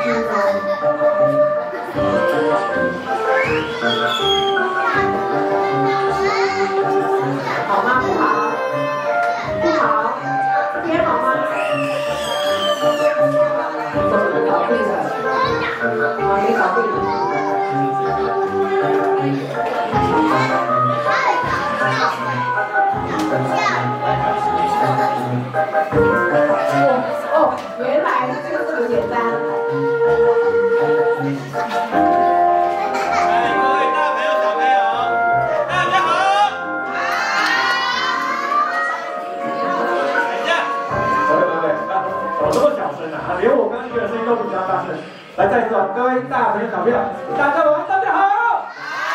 好吗？不好，不好，贴好吗？都没搞定的，啊，没搞定。哦，原来这个这么简单。 连我刚刚一个人声音都比较大声。来，再一次，各位大朋友小朋友，大家晚安，大家好。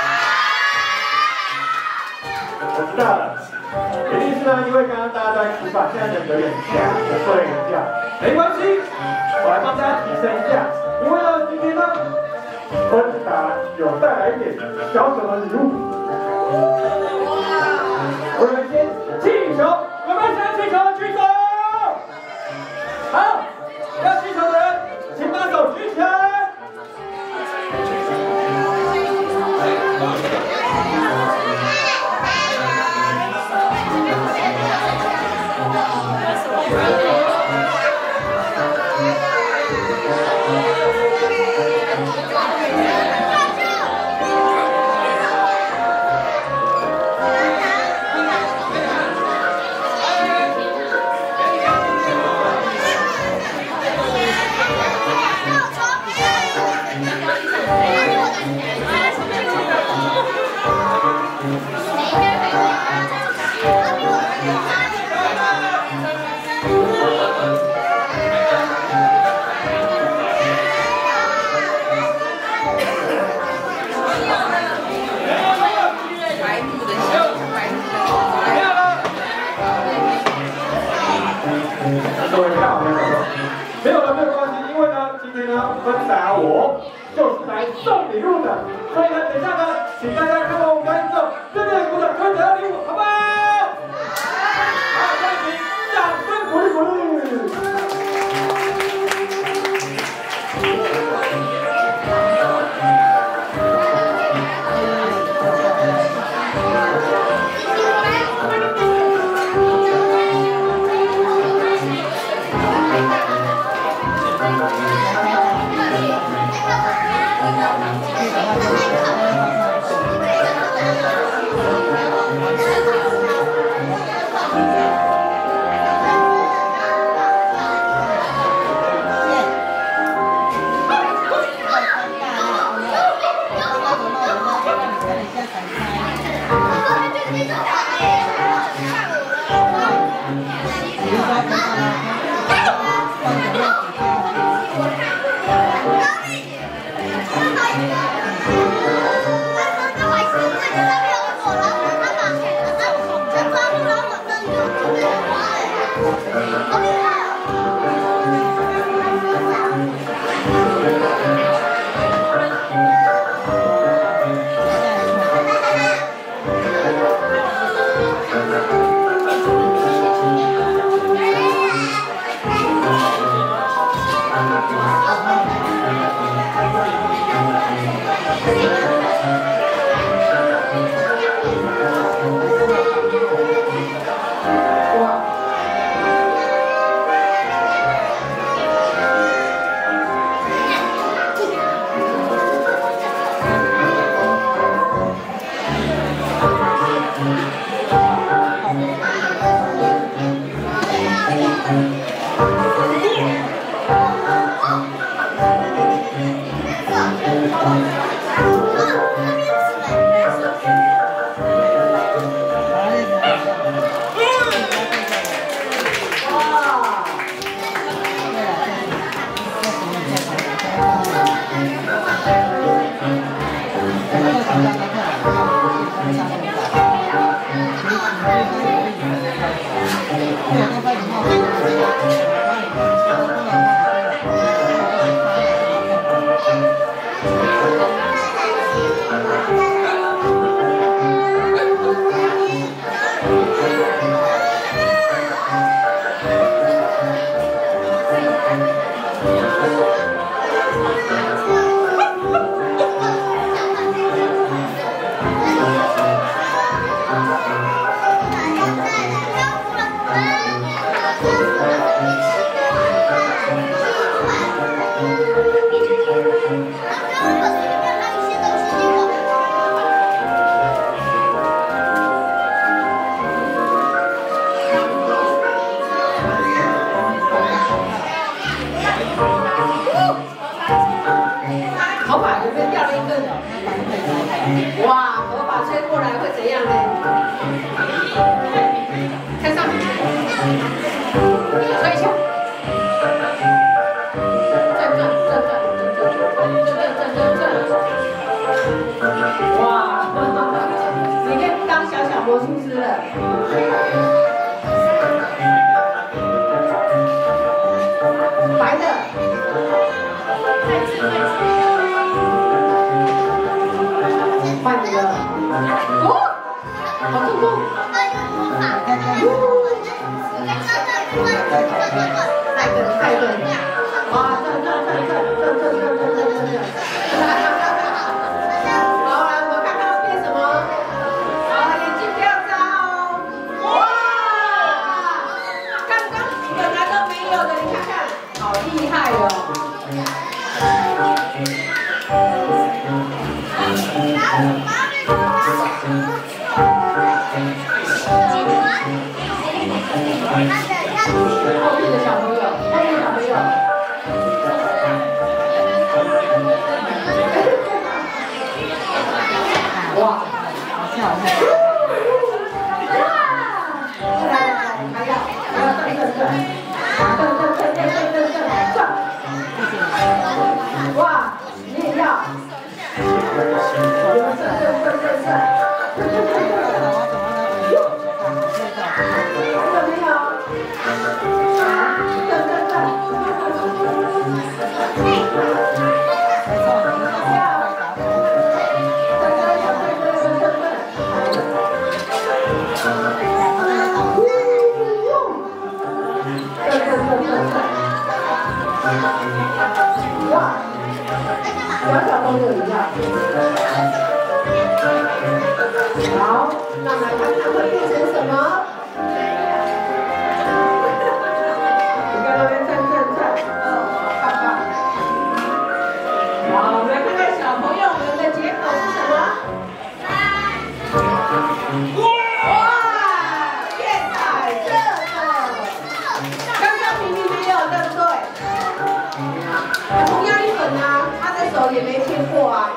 我知道了，一定是呢，因为刚刚大家都在吃饭，现在人有点假，就睡了一个觉。没关系，我来帮大家提升一下，因为呢，今天呢，芬达有带来一点小小的礼物。我们先气球，有没有想气球的举手？好。要气球的人，请把手举起来。各位大朋友们，没有了没有关系，因为呢，今天呢，芬达我就是来送礼物的，所以呢，等一下呢，请大家看完我表演之后，热烈鼓掌，分享礼物，好不好？好，再请掌声鼓励鼓励。 哇，头发吹过来会怎样呢？看上面，吹一下，转。哇，你可以当小魔术师了。白的。换你了。哦，好成功。再一个。哇，转。好，来，我看看变什么。好，眼睛不要眨哦。哇，刚刚本来都没有的，你看看，好厉害哦。后面的小朋友，哇，好像还要哇，你也要，哇，小朋友一样。好，那来看看会变成什么？你在那边转，棒棒。好，我们来看看小朋友们的结果是什么？哇，变彩色的。刚刚明明没有，对不对？红压力粉啊，他的手也没牵过啊。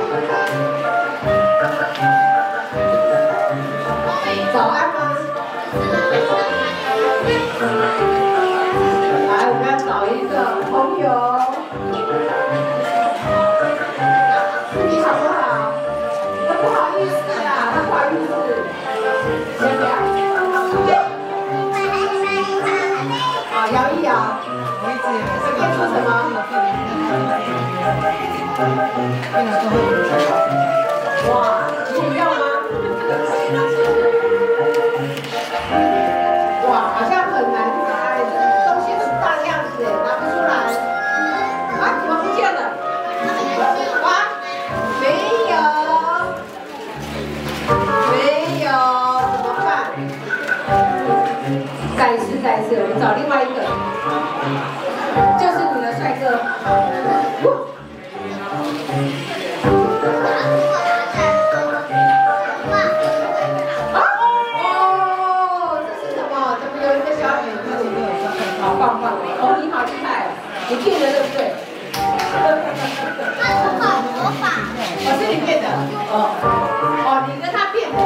早安吗？来，我们要找一个朋友。你好不好？不好意思啊，不好意思。先不要。好，摇一摇。会变出什么？哇，你要吗？哇，好像很难拿，东西很大样子，拿不出来。啊，怎么不见了？哇，没有，怎么办？再一次，我们找另外一个，就是你的帅哥。棒棒哦，你好厉害，你变的对不对？魔法，我是你变的，哦，你跟他变的。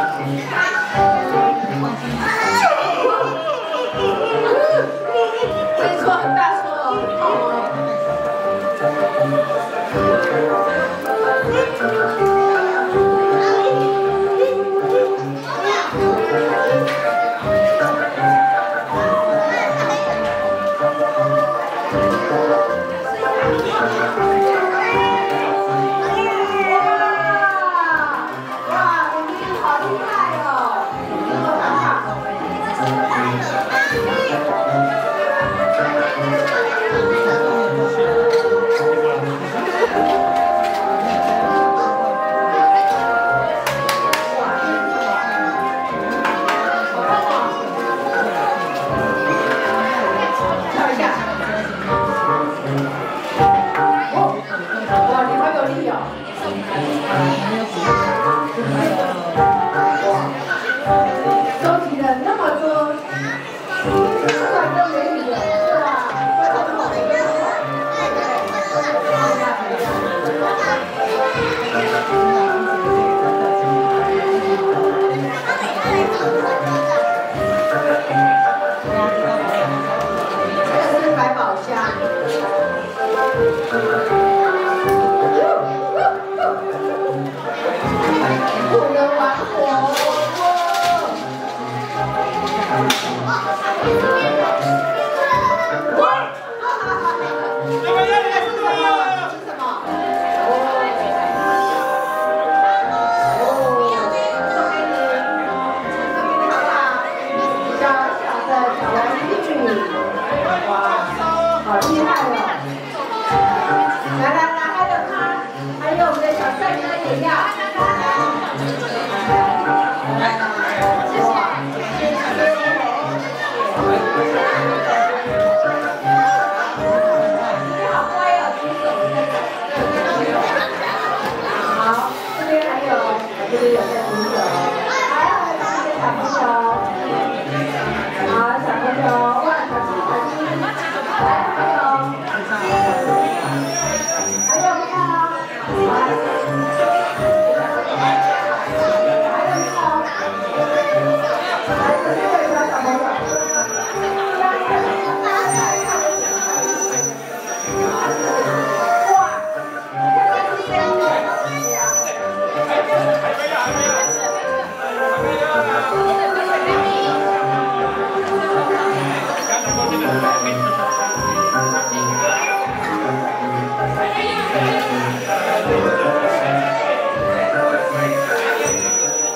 这一撮很大撮哦，很痛哦。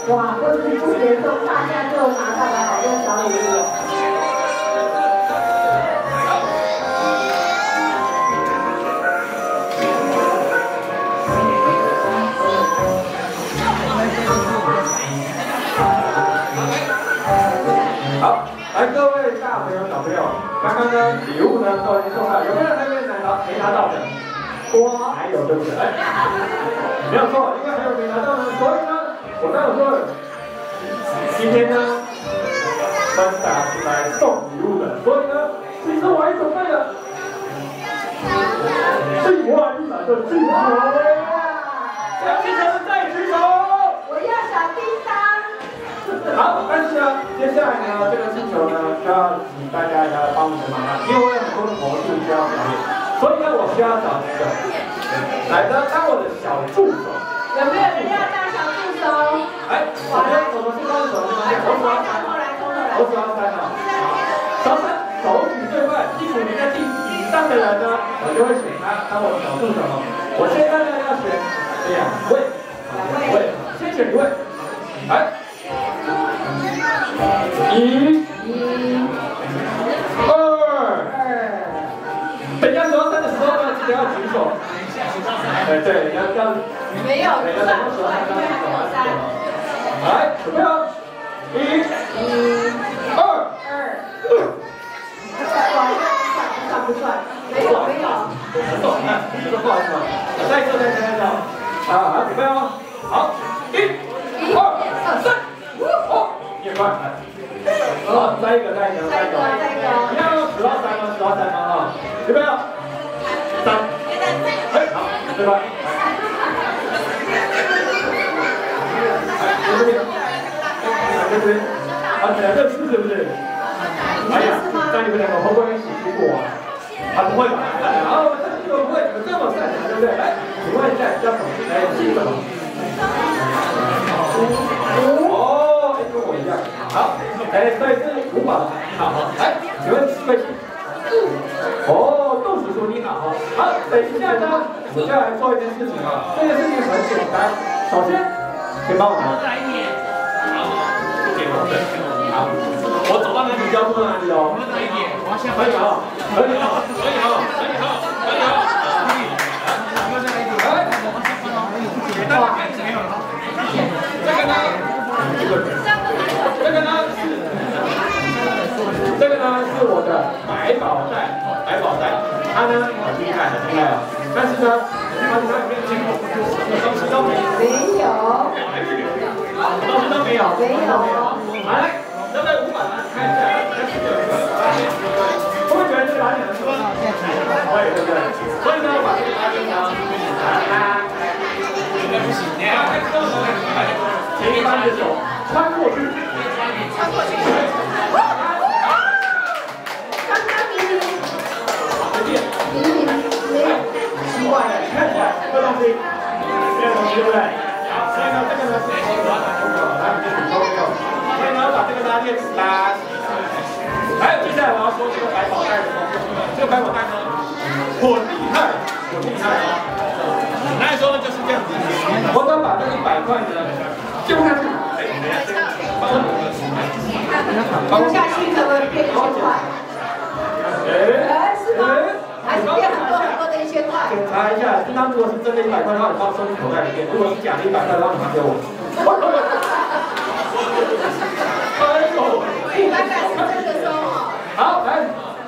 哇，不知不觉中大家就拿到了好多小礼物。 好，来各位大朋友小朋友，刚刚呢礼物呢都已经送到，有没有人还没拿到的？我还有对不对？哎，没有错，因为还有没拿到呢，所以呢，我刚刚说了，今天呢，分达是来送礼物的，所以呢，其实我也准备了1万100个气球，小气球的再举手， 我要小叮当。 好，但是呢，接下来呢，这个气球呢，需要请大家来帮我的忙了，因为我有很多的魔术需要表演，所以呢，我需要找一个来当我的小助手。 有没有人要当小助手？ 哎，我先手是高手， 来，从头来。 我数到3了，好，手举最快，第5名在地上的人呢，我就会选他当我的小助手。我现在呢要选2位，先选1位，来。1、2，等一下数到3的时候呢，记得要举手。对，要没有，不算，因为还没有3。 来，准备哦，1、2。 不算，没有。 不好意思啊，再一次。好，准备哦，好，1、2、3，哦，也快，好，再一个，一样哦，数到3吗？准备哦，3，哎，好，对吧？这边，认识是不是？哎呀，那你们2个会不会一起吃过啊？不会吧？然后这个不会，你们这么擅长，对不对？来，请问一下叫什么？姓什么？哦，跟我一样。好，所以是5宝。好，来，请问贵姓？哦，杜叔叔你好。好，等一下呢，我就要来做一件事情啊。这件事情很简单，首先，可以帮我拿。好，我走到哪里就要坐哪里哦。可以哦。这个呢是我的百宝袋，它呢很厉害啊，但是呢，它里面什么东西都没有，东西都没有。来，这个500看一下，会不会觉得这个拿起来很爽？会，对不对？所以呢，我把这个拿起来，应该不行，请你把你的手穿过去。奇怪的，看起来这东西，对不对？好，所以呢，这个呢是我要拿抽的，来，你就举抽。所以呢，把这个拉链拉起来。来，接下来我要说这个百宝袋的东西。这个百宝袋呢，很厉害啊！来说呢就是这样子，我只要把这100块呢丢下去， 丢下去可不可以变1000块？是吗？还是变很多的1000块？ 检查一下，那如果是真的100块的话，你放收进口袋里面；如果是假的100块的话，你拿给我。 大概是真的收哦。 好，来。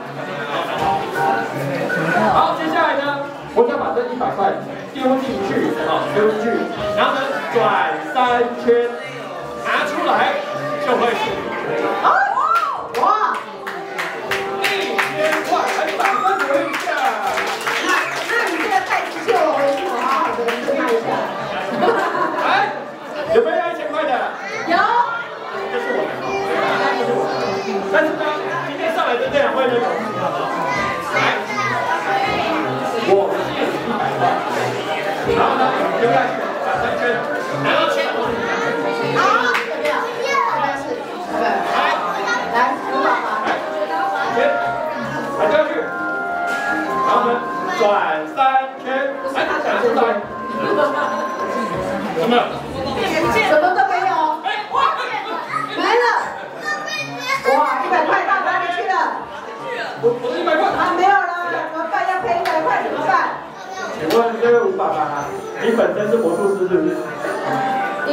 好，接下来呢，我想把这100块丢进去，丢进去，然后呢转3圈，拿出来就会是。哇！1000块，来掌声鼓励一下。 那你这个太秀了，我一定好好的跟他一下。 来，有没有要1000块的？ 有。 这是我的，这是我的。但是呢，今天上来的这2位呢有事，好不好？来，我借你100块，然后呢丢下去，转3圈，拿到签。好，有没有？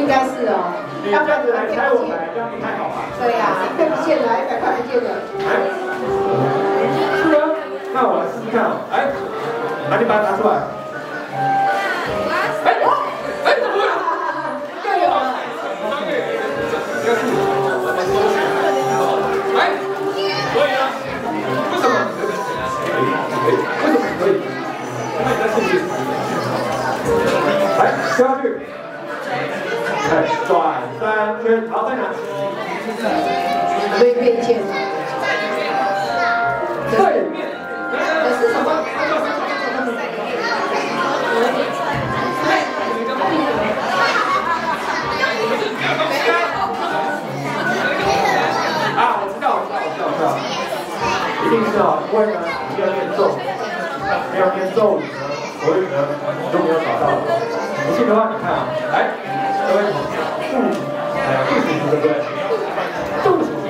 该是哦。 你这样子来猜我来，这样你太好吧？ 对呀，100不见了，100块不见了。 是吗？那我来试试看哦。哎，那你把它拿出来。怎么了？ 又有了。 哎，可以啊。为什么？为什么可以？因为你在试试。来，跳下去。哎，转3圈，好，在哪？ 没见。 对面。 这是什么？ 啊，我知道。一定是哦，因为呢，你要念咒，没有念咒语呢，所以呢，你就没有找到。不信的话，你看啊，来，各位，杜叔叔对不对？杜叔叔，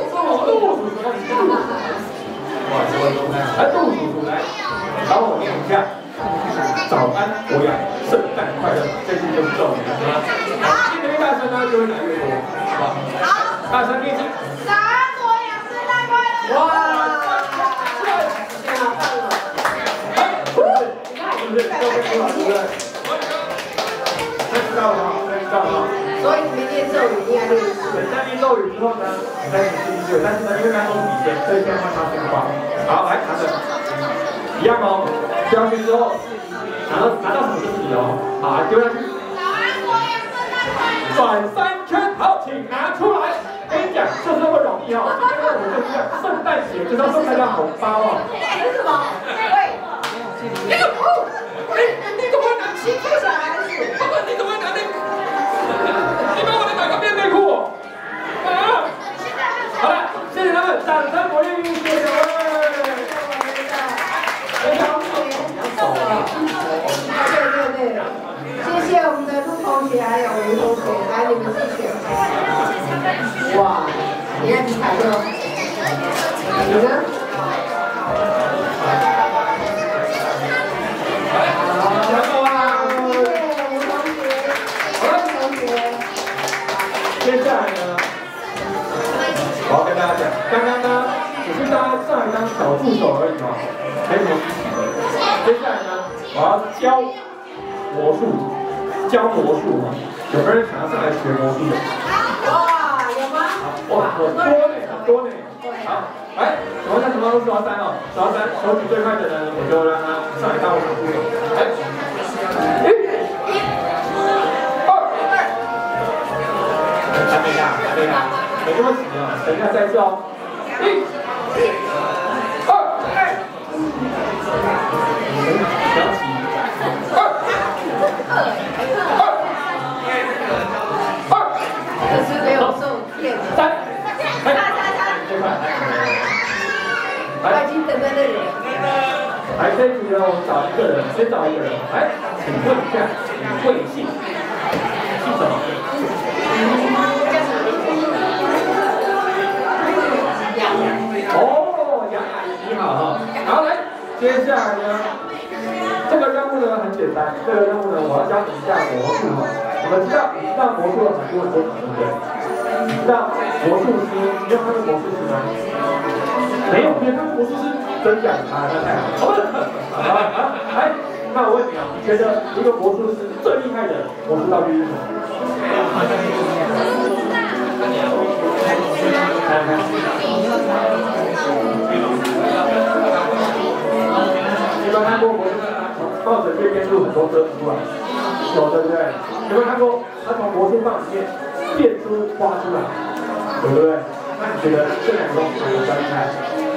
哇，来，杜叔叔来，帮我念一下。早安，我养，圣诞快乐，这句就是咒语了。念得越大声呢，就会拿越多，好不好？好，大声念一次。早安，我养，圣诞快乐。哇！太棒了！是不是？都会说了，对不对？知道了吗？知道了吗？ 所以你们念咒语应该练习。 对，在念咒语之后呢，你再继续，但是呢，因为刚刚都是你先，所以先换他先画。好，来拿着，一样哦。丢下去之后，拿到什么就是你哦。好，丢下去。转3圈，好，请拿出来。跟你讲，就是那么容易哦。今天我们就是要圣诞节，就是要送大家红包哦。 这是什么？喂，你怎么拿新裤小孩子？ 你怎么拿内裤？你帮我来买个便内裤哦。啊！好了，谢谢他们，掌声鼓励，谢谢各位。 对，谢谢我们的陆同学还有吴同学，来你们自选。哇，你看你踩的，你呢？ 接下来呢，我要跟大家讲，刚刚呢只是大家上一张小助手而已嘛，没什么意思的。接下来呢，我要教魔术嘛，有没有人想要上来学魔术的？ 哇，有吗？ 哇，很多呢。好，来，请问一下什么都数到3哦，数到3，手举最快的人，我就让他上来当我小助手。来，1、2。还没呀，没那么急啊，等一下再一次哦。1、2，不要急。2， 这是没有受骗的。 3， 最快。我已经等在那里了。 来，这一题呢，我们找一个人，先找一个人，来，请问一下，你贵姓？姓什么？哦，杨阿姨你好哈。好，来，接下来呢，这个任务呢很简单，这个任务呢我要教你一下魔术哈。你知道魔术有很多种，对不对？你知道魔术师，你有看过魔术师吗？没有，没有看过魔术师，真假啊？那太好了。来，那我问你啊，你觉得一个魔术师最厉害的魔术道具是什么？你有看过魔术师抱着这边录很多歌出来？有对不对？有没有看过他从魔术棒里面变出花出来？对不对？那你觉得这两个东西哪个比较厉害？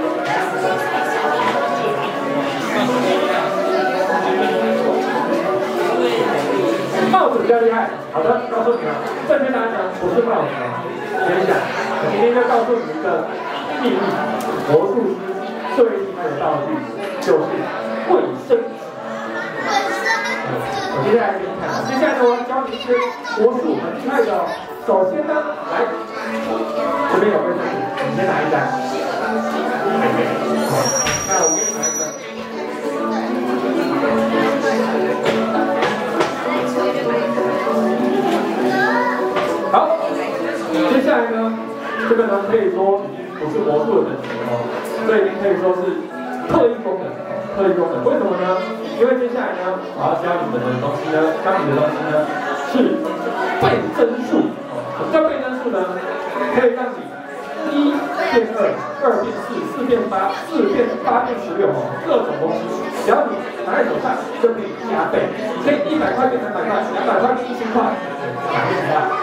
帽子比较厉害。好的，告诉你了，正确答案呢不是帽子。跟你讲，我今天就告诉你一个秘密，魔术师最厉害的道具就是卫生纸。我接下来给你看，接下来呢，我要教你一些魔术很厉害的哦。首先呢，来，这边有卫生纸，你先拿一张。那我给你拿一个。 接下来呢，这个呢可以说不是魔术的等级哦，所以可以说是特异功能。特异功能为什么呢？因为接下来呢，我要教你们的东西呢，是倍增数。什么叫倍增数呢？可以让你1变2，2变4，4变8，4变8变16哦，各种东西，只要你拿在手上就可以加倍，可以100块变300块，200块变1000块，哪个厉害？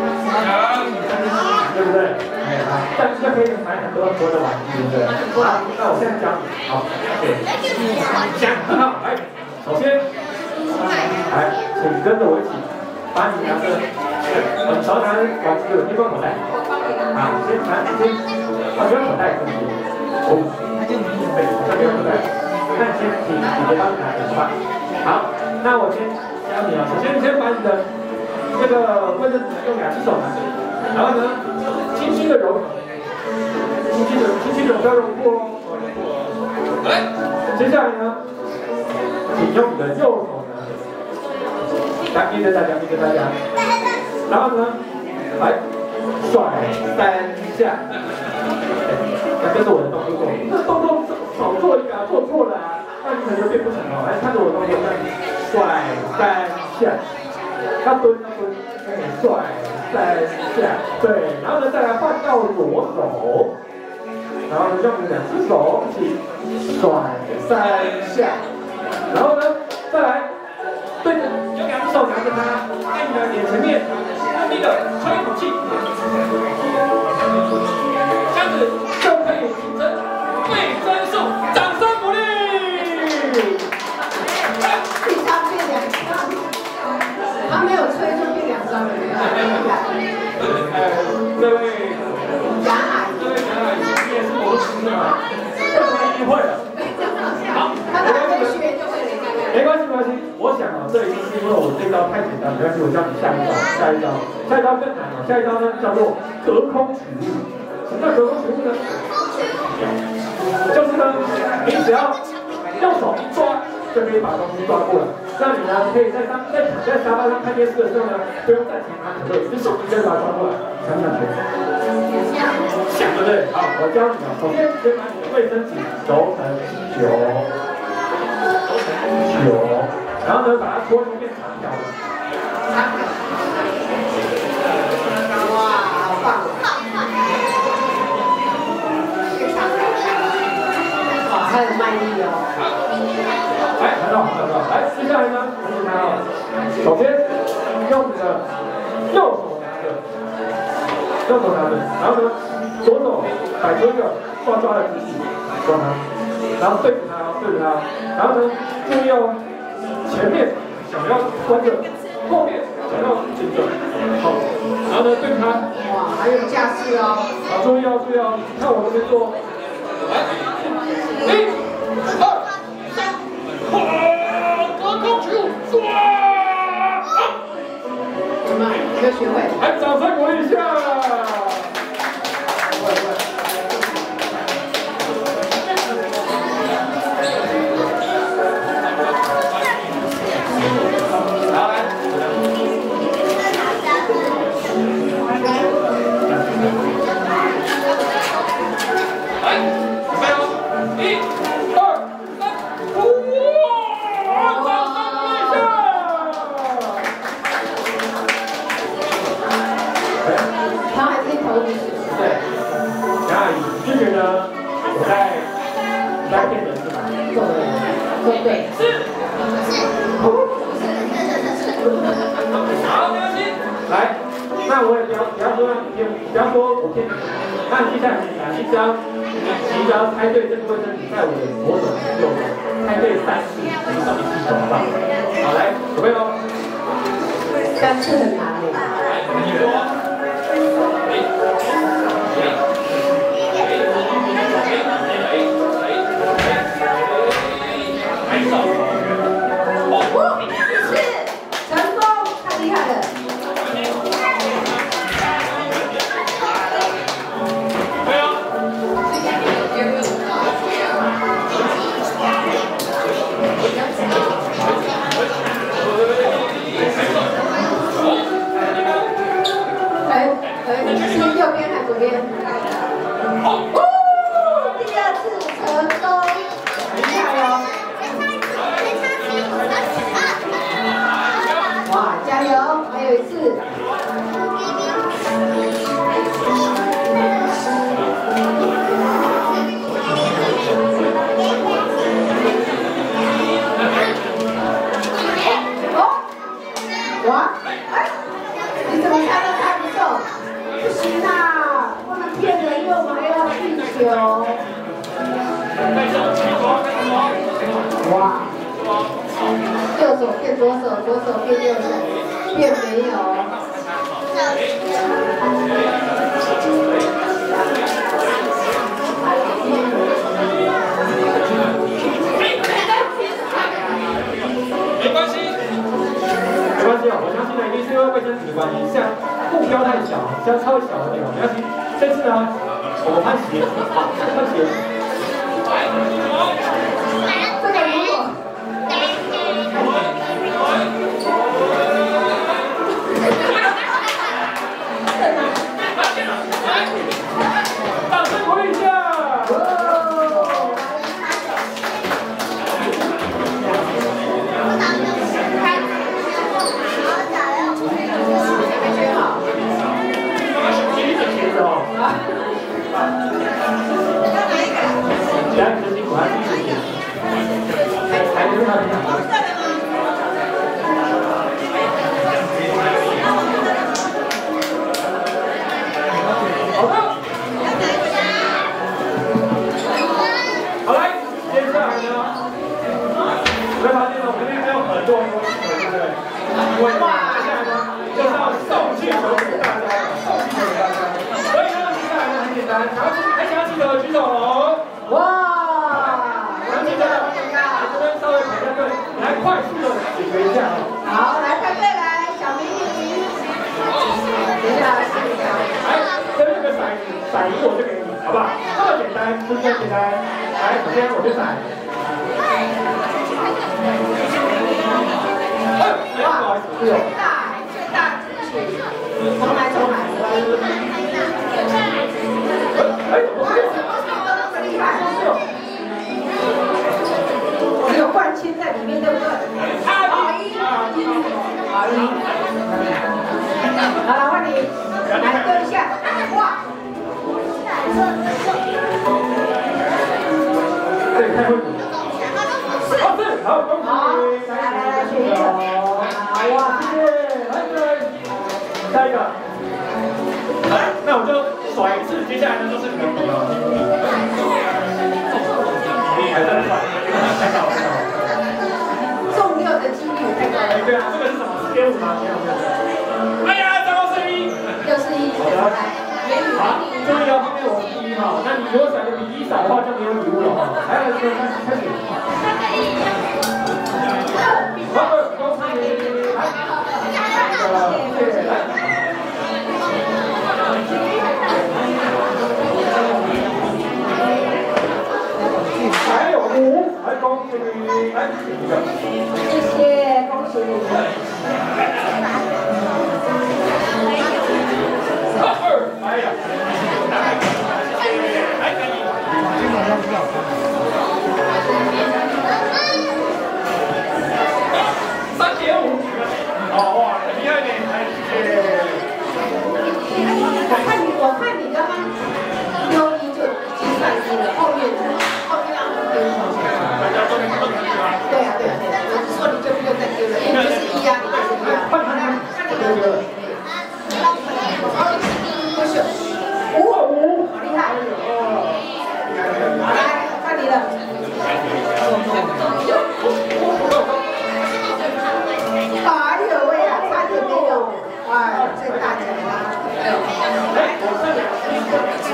对不对？但是可以买很多的玩具，对不对？好，那我现在教你，好，讲很好，来，首先，来，请跟着我一起，把你拿着很常拿玩具的地方口袋，好，先拿，我觉得口袋可以，对，这边口袋，那你先请姐姐帮你拿点吧。好，那我先教你啊，首先你先把你的这个卫生纸用2只手拿着，然后呢，轻轻的揉，轻轻的不要揉破哦。来，接下来呢，请用你的右手呢，来逼着大家，然后呢，来甩3下，来跟着我的动作做，这动作少做一个啊，做错了啊，那你可能就变不成了。来看着我的动作，甩3下。要蹲，甩3下，对，然后呢再来换到左手，然后呢用2只手一起甩3下，然后呢再来对着用2只手拿着它，在你的脸前面用力的吹一口气，这样子就可以形成倍增数，掌声鼓励。 他没有吹就变2张了， 各位杨阿姨， 你也是魔术的嘛？一定会的。好， 他哪会学就会了， 没关系。我想啊，这一定是因为我这招太简单，没关系，我教你下一招更难了。下一招呢叫做隔空取物。什么叫隔空取物呢？就是呢，你只要用手一抓，就可以把东西抓过来。那你呢，可以在躺在沙发上看电视的时候呢，不用站起拿可乐，就手一把它抓过来，想不想学？想对不对？好，我教你啊。首先，先把你的卫生纸揉成球，然后呢，把它搓成变长条的。 哇，好棒！哇，很有卖力哦。 来，很好。来，接下来呢，很简单哦。首先用你的右手拿着，然后呢，左手摆出一个抓的姿势，抓它，然后对着它，然后呢，注意哦，前面想要关着，后面想要紧着，好，然后呢对它， 哇，还有架势哦。 好，注意哦，看我这边做，来，1、2、3，隔空取物，抓！ 有没有学会？ 来，掌声鼓励一下。 对， 好，没关系。来，那我也不要说我骗你。那接下来你只要猜对这个卫生纸在我的左手右手，猜对3次，我就送你1手，好不好？好，来，准备喽。 3次很难耶。 来，你说。 左边。哦，第二次成功，厉害哦！哇，加油！还有一次。哇，哎，你怎么猜都猜不中？不行啊，不能骗人，因为我们还要进球。哇，右手变左手，左手变右手，变没有。 没关系。没关系哦，我相信呢，一定是因为卫生纸的关系，像目标太小，像稍微小的地方，没关系。这次呢，我们换鞋，好，换鞋。 这个如果， 掌声鼓励一下。来，很辛苦，还是辛苦。还是他好的。好来，接下来呢？你会发现呢，我们这边还有很多东西，对不对？因为接下来呢，就是要送气球给大家，送气球给大家。所以呢，接下来呢很简单，还想要记得举手哦。哇！稍微排下队，来快速的解决一下啊！ 好，来排队来，小明，等一下来试一下。 来，这边有个骰子，骰一我就给你，好不好？这么简单，是不是很简单？来，首先我就骰。哇，不好意思，最大，重来。怎么会那么厉害？有冠军在里面，对不对？好一，好了，换你来对一下，哇！这也太会比了。好，恭喜！来，选一个。好哇，谢谢，来，下一个。来，那我就甩一次，接下来呢都是你们比了。还在甩，太高了。中六的几率太高了。对啊，这个是什么？4.5吗？哎呀，糟糕，是1。又是1。好的。好，注意哦，后面我是1哈。那你如果甩的比1少的话，就没有礼物了哈。还有这个开始。好，恭喜你！来，谢谢，来。还有5，来恭喜你，来，谢谢，恭喜你。哎呀，来给你。3.5，哦哇，很厉害呢，谢谢。我看你刚刚丢1就已经算1了，后面要丢什么？对啊，我是说你就不用再丢了，因为就是1啊，你就是1啊。看你丢了。不是5，好厉害！好来，看你了。哎呦喂呀，差点没有，哎，这大奖啦！哎，我这2只，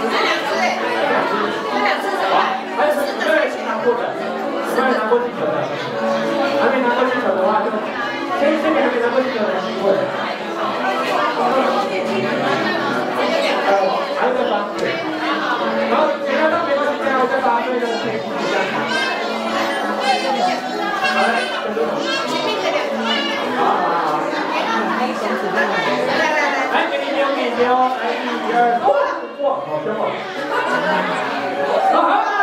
还有谁拿过的？有没有拿过气球的？还没拿过气球的话，就先给还没拿过气球的机会。还有再发，对。然后其他都没关系，这样我再发这个可以互相看。好嘞，好。来，给你丢，来1、2，哇！ 哇，好凶哦！好。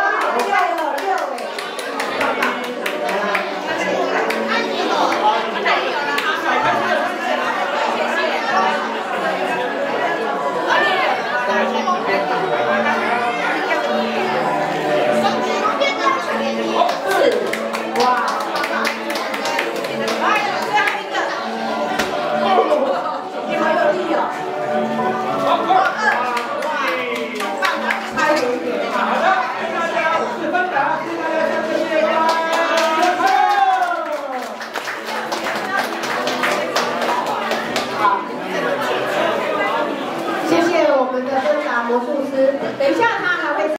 谢谢我们的芬达魔术师，等一下他还会。